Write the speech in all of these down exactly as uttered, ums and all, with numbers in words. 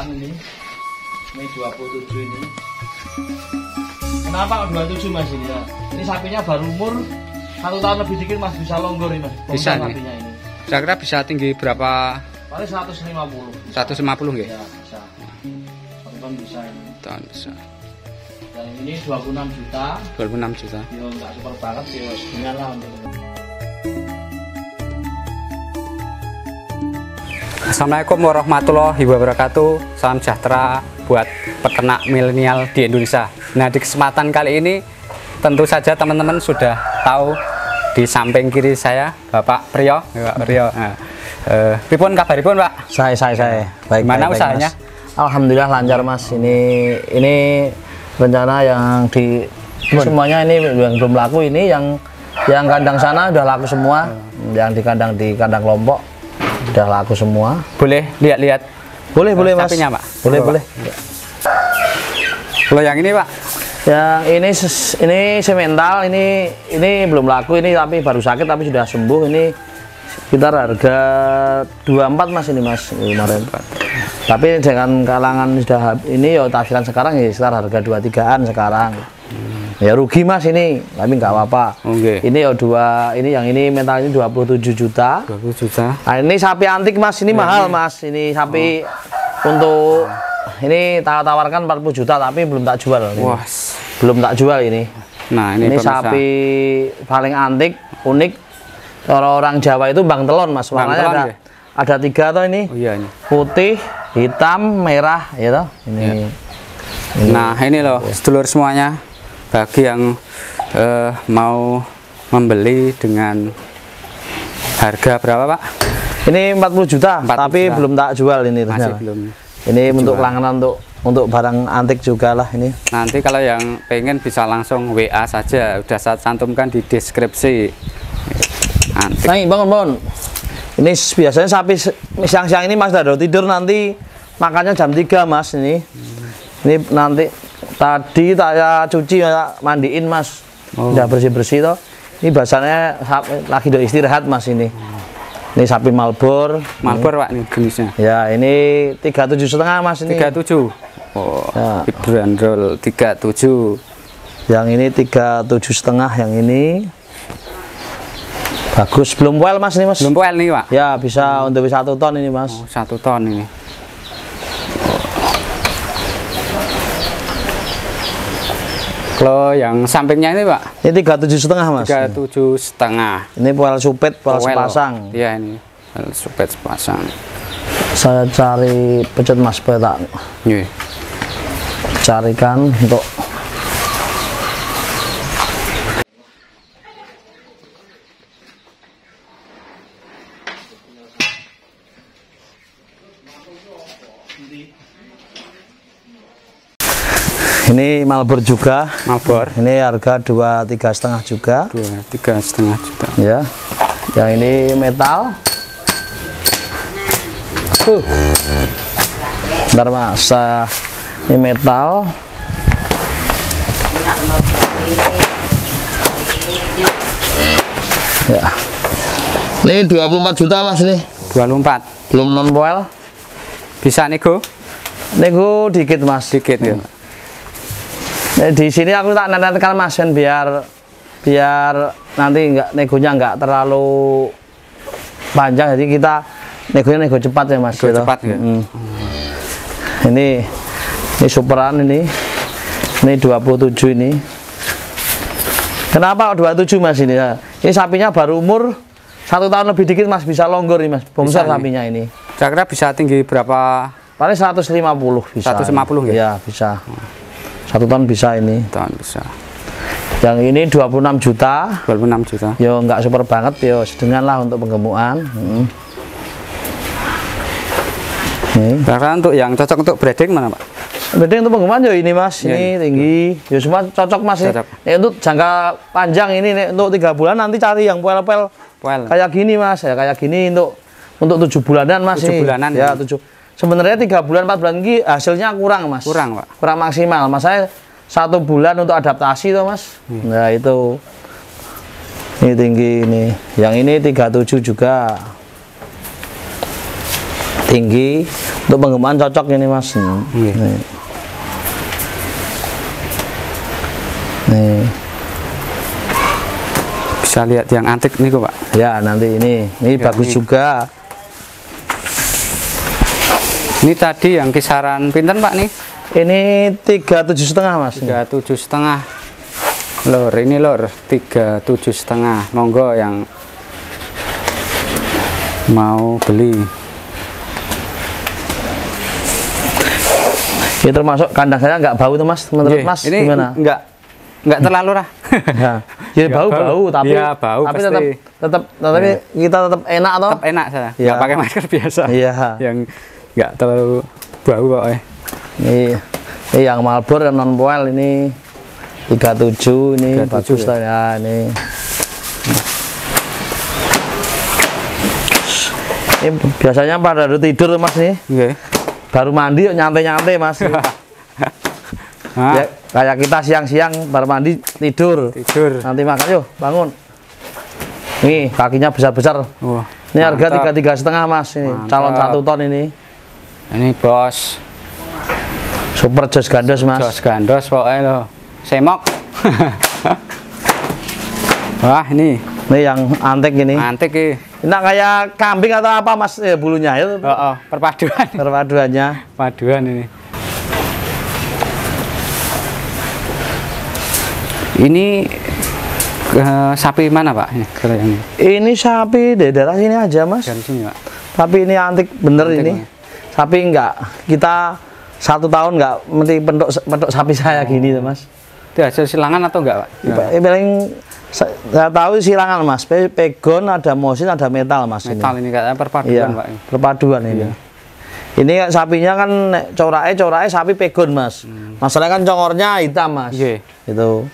jutaan ini. Ini dua puluh tujuh ini. Kenapa dua puluh tujuh mas ini ya? Ini sapinya baru umur satu tahun lebih dikit mas, bisa longgor ini mas. Bisa nih. Ini. Kira-kira bisa tinggi berapa? Paling seratus lima puluh. Bisa. seratus lima puluh nggih? Ya, bisa. Satu tahun bisa ini. Tahun bisa. Yang ini dua puluh enam juta. dua puluh enam juta. Yo enggak super banget yo, setengah lah untuk. Assalamualaikum warahmatullahi wabarakatuh. Salam sejahtera buat peternak milenial di Indonesia. Nah, di kesempatan kali ini tentu saja teman-teman sudah tahu di samping kiri saya Bapak Priyo. Bapak Priyo. Nah, eh, pripun kabaripun, Pak? Saya saya saya. Baik. Gimana baik, usahanya? baik, Mas. Alhamdulillah lancar, Mas. Ini ini rencana yang di Bun. semuanya ini yang belum laku, ini yang yang kandang sana udah laku semua. Hmm. Yang di kandang di kandang Lombok udah laku semua. Boleh lihat-lihat? Boleh, boleh, Mas. Sapinya, Pak? Boleh, boleh. Kalau yang ini, Pak? Yang ini ini semental, ini ini belum laku, ini tapi baru sakit tapi sudah sembuh. Ini sekitar harga dua puluh empat Mas ini, Mas, kemarin. Tapi dengan kalangan sudah ini ya taksiran sekarang ya sekitar harga dua puluh tigaan sekarang. Ya rugi Mas ini, tapi nggak apa-apa. Okay. Ini ya dua, ini yang ini mental ini dua puluh tujuh juta. dua puluh juta. Nah, ini sapi antik Mas, ini ya, mahal ini. Mas. Ini sapi oh. untuk ini tawarkan empat puluh juta tapi belum tak jual. Wah. Belum tak jual ini. Nah, ini, ini sapi paling antik, unik. Orang-orang Jawa itu bang telon Mas. Warnanya ada ya? Ada tiga toh ini. Oh, iya, ini. Putih, hitam, merah, ya toh. Ini. Ya. Ini. Nah, ini loh sedulur semuanya. Bagi yang uh, mau membeli dengan harga berapa, Pak? Ini empat puluh juta, empat puluh tapi juta. Belum tak jual ini. Masih belum. Ini dijual. Untuk langganan untuk untuk barang antik juga lah ini. Nanti kalau yang pengen bisa langsung W A saja, udah saya cantumkan di deskripsi. Antik. Nah, bangun bangun. Ini biasanya sapi siang-siang ini Mas Dado tidur nanti makannya jam tiga Mas ini. Hmm. Ini nanti tadi saya cuci, saya mandiin Mas. Oh. Udah bersih-bersih toh. Ini bahasanya lagi do istirahat Mas ini. Hmm. Ini sapi Malbor. Malbor Pak ini jenisnya. Ya, ini tiga puluh tujuh setengah Mas ini. tiga puluh tujuh. Oh, ya. Ibrandol tiga puluh tujuh. Yang ini tiga puluh tujuh setengah, yang ini bagus, belum poel Mas ini Mas. Belum poel nih Pak. Ya, bisa hmm. untuk satu ton ini Mas. Oh, satu ton ini. Kalau yang sampingnya ini Pak? Ini tiga puluh tujuh setengah Mas. tiga puluh tujuh setengah. Ini poel supet, poel sepasang. Iya ini, poel supet sepasang. Saya cari pecet Mas petak. Iya. Carikan untuk ini Malbor juga. Malbor. Ini harga dua tiga setengah juga. Dua tiga setengah juta. Ya. Yang ini metal. Uh. Bentar Mas. Ini metal. Ya. Ini dua puluh empat juta Mas ini. dua puluh empat. Belum non poel. Bisa nego? Nego dikit Mas. Dikit ya. Nah, di sini aku tak nantikan Mas kan biar biar nanti enggak negonya enggak terlalu panjang, jadi kita negonya nego cepat ya Mas. Nego gitu. Cepat ya. Hmm. Ini ini superan ini. Ini dua puluh tujuh ini. Kenapa dua puluh tujuh Mas ini? Ini sapinya baru umur satu tahun lebih dikit Mas, bisa longgor nih Mas. Besar sapinya ini. Kira-kira bisa tinggi berapa? Paling seratus lima puluh bisa. seratus lima puluh ya? Ya, bisa. Satu ton bisa ini. Ton bisa. Yang ini dua puluh enam juta. dua puluh enam juta. Yo nggak super banget, yo sedengan lah untuk penggemukan. Hmm. Karena untuk yang cocok untuk breeding mana Pak? Breeding untuk penggemukan yo ini Mas, ya, ini ini tinggi. Yo semua cocok Mas. Cocok. Ini untuk jangka panjang ini nih, untuk tiga bulan nanti cari yang poel-poel kayak gini Mas, ya kayak gini untuk untuk tujuh bulanan Mas. Tujuh bulanan. Ya tujuh. Sebenarnya tiga bulan empat bulan ini hasilnya kurang Mas. Kurang Pak. Kurang maksimal. Mas saya satu bulan untuk adaptasi tuh Mas. Hmm. Nah itu ini tinggi ini. Yang ini tiga puluh tujuh juga. tinggi, untuk pengembangan cocok ini mas. Iya. Nih. Nih. Bisa lihat yang antik nih kok Pak. Ya nanti ini, ini Ya, bagus ini. juga. Ini tadi yang kisaran pinten Pak nih? Ini tiga tujuh setengah mas. Tiga tujuh setengah. Lor, ini lor tiga tujuh setengah. Monggo yang mau beli. Ini termasuk kandang saya nggak bau tuh mas, menurut Ye, mas ini gimana? Enggak enggak terlalu lah. Ya, ya bau bau, tapi ya, bau tapi pasti. tetap tetap tapi kita tetap enak toh. Tetap enak saya. Ya. Nggak pakai masker biasa. Iya. Yang enggak terlalu bau kok. Eh. Ini, ini yang Marlboro yang non poil ini tiga puluh tujuh ini tiga puluh tujuh bagus lah ya ini. Ini biasanya pada udah tidur mas nih, Oke. baru mandi nyantai-nyantai mas. Nah, Ya, kayak kita siang-siang baru mandi tidur. tidur. Nanti makan yuk bangun. Nih kakinya besar-besar. Wah, Ini harga mantap. tiga tiga setengah mas. Ini Mantap. calon satu ton ini. Ini bos. Super jos gandos mas. Jos gandos pokoknya lo. Semok. Wah, ini Ini yang antik ini. antik ini. Ini kayak kambing atau apa mas eh, bulunya itu Oh, oh, perpaduan. perpaduannya. Paduan ini. Ini eh, sapi mana Pak? Ini kalau yang ini. Ini sapi dari daerah sini aja mas. Dari sini Pak. Tapi ini antik bener Antik, ini. Mas. Sapi enggak kita satu tahun enggak mesti pendok pendok sapi saya gini tuh mas. Itu hasil silangan atau enggak Pak? Enggak. Ini paling sa- saya tahu silangan mas. Pe- Pegon ada mosin ada metal mas. Metal ini katanya perpaduan Iya, Pak. perpaduan ini. Ini kan sapinya kan nek corae corae sapi pegon mas. Masalahnya kan congornya hitam mas. Iya. Itu.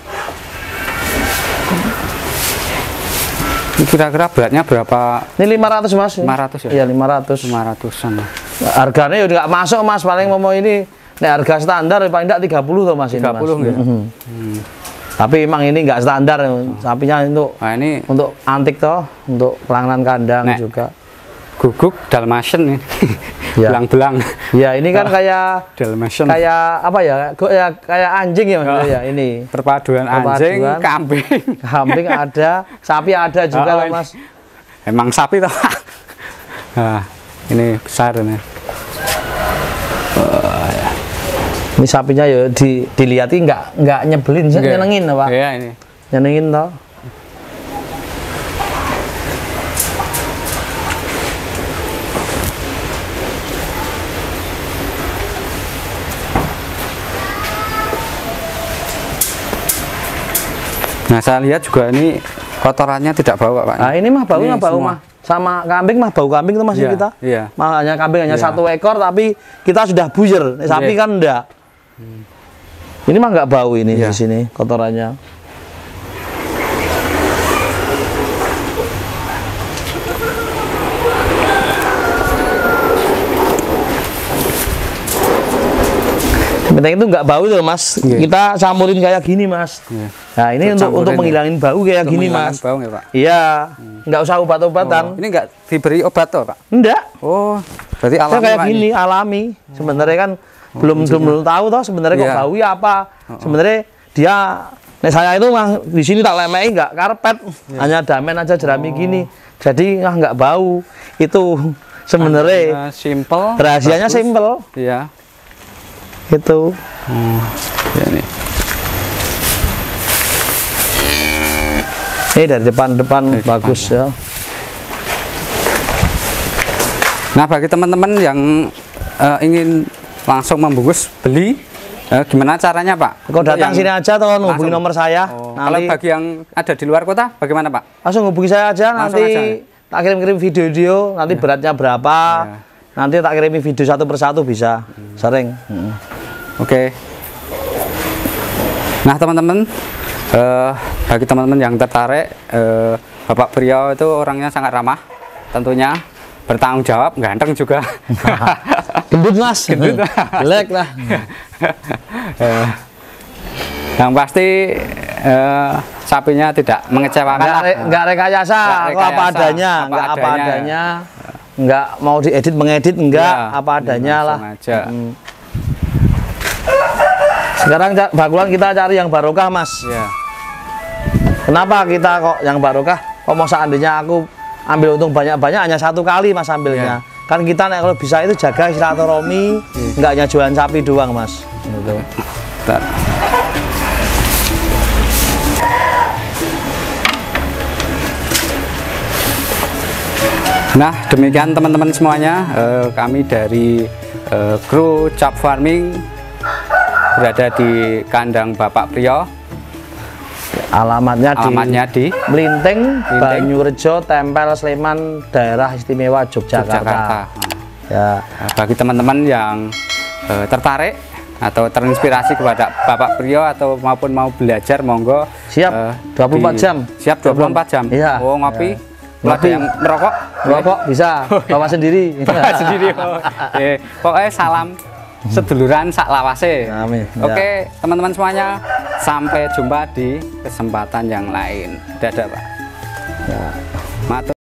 Ini kira-kira beratnya berapa? Ini lima ratus mas. lima ratus ya? Iya lima ratus. lima ratusan. Harganya ya nggak masuk mas. Paling mau ini nek harga standar paling enggak tiga puluh tuh mas ini tiga mas. puluh gitu. Mhm. Hmm. Tapi emang ini nggak standar sapinya untuk Nah, ini untuk antik toh, untuk pelanggan kandang Nek. juga. guguk Dalmatian nih. Iya. Belang-belang. Ya ini kan kayak Dalmatian. kayak apa ya? Go- ya kayak anjing ya mas ya ini. Perpaduan anjing, Perpaduan. kambing. Kambing ada, sapi ada juga Oh, loh ini. mas. Emang sapi toh. Nah, ini besar ini. Ini sapinya ya di, dilihat nggak nggak nyebelin, Oke. nyenengin pak, Iya ini. nyenengin toh. Nah, saya lihat juga ini kotorannya tidak bau Pak. Nah ini mah bau Ini mah bau semua. mah sama kambing mah bau kambing tuh masih Iya, kita. iya. Makanya kambing hanya Iya. satu ekor tapi kita sudah buyar. Nek sapi Iya. kan enggak. Ini mah nggak bau ini Iya. di sini kotorannya. Yang penting itu nggak bau tuh mas. Iya. Kita campurin kayak gini mas. Iya. Nah ini Kita untuk campurin untuk ya. menghilangin bau kayak Untuk gini menghilangkan mas. bau ya Pak? Iya, nggak usah obat-obatan. Oh, ini enggak diberi obat toh Pak? Enggak. Oh, berarti Ya alami kayak Pak, gini ini. alami. Sebenarnya kan belum belum belum tahu toh sebenarnya kok Iya. bau ya apa. Sebenarnya dia nek saya itu mah di sini tak lemei enggak karpet, hanya damen aja jerami gini. Jadi ah nggak bau. Itu sebenarnya Nah, simple. rahasianya bagus. simpel. Iya. Itu. Ya, ini. Ini dari depan-depan Dari bagus ya. Nah, bagi teman-teman yang eh, ingin langsung membungkus beli, eh, gimana caranya Pak? Kau Untuk datang yang- sini aja atau hubungi langsung. nomor saya. Oh, kalau Nanti bagi yang ada di luar kota, bagaimana Pak? langsung hubungi saya aja Langsung nanti aja. tak kirim-kirim video-video nanti beratnya berapa. Ya. Nanti tak kirimi video satu persatu bisa. Sering. Mm. Oke. Nah, teman-teman, eh, bagi teman-teman yang tertarik, eh, Bapak Priyo itu orangnya sangat ramah, tentunya bertanggung jawab, ganteng juga. Gendut mas. Gendut. Jelek lah. Eh, yang pasti eh, sapinya tidak mengecewakan Nggak, lah. re, nggak rekayasa, Nggak kok apa rekayasa, adanya, apa nggak apa adanya. adanya, nggak mau diedit mengedit enggak, Ya, apa adanya lah. langsung aja. Hmm. Sekarang ca- bakulan kita cari yang barokah, Mas. Ya. Kenapa kita kok yang barokah? Kok mau seandainya aku ambil untung banyak-banyak hanya satu kali Mas ambilnya. Ya. Kan kita nek kalau bisa itu jaga silaturahmi, nggak hanya jualan sapi doang, Mas. Gitu. Bentar. Nah, demikian teman-teman semuanya, eh, kami dari eh, kru Cap Farming berada di kandang Bapak Priyo. Alamatnya, Alamatnya di di Melinting, Melinting. Banyurejo, Tempel, Sleman, Daerah Istimewa Yogyakarta. Yogyakarta. Ya, Nah, bagi teman-teman yang eh, tertarik atau terinspirasi kepada Bapak Priyo atau maupun mau belajar, monggo siap eh, dua puluh empat di- jam. Siap dua puluh empat jam. Iya. Oh, ngopi. Ya. Kalau ada Ngopi. yang merokok, Rokok bisa, bawa sendiri. bawa sendiri. Oh. Eh, pokoknya salam seduluran sak lawase. Amin. Oke, teman-teman semuanya, sampai jumpa di kesempatan yang lain. Dadah, Pak. Ya. Matur.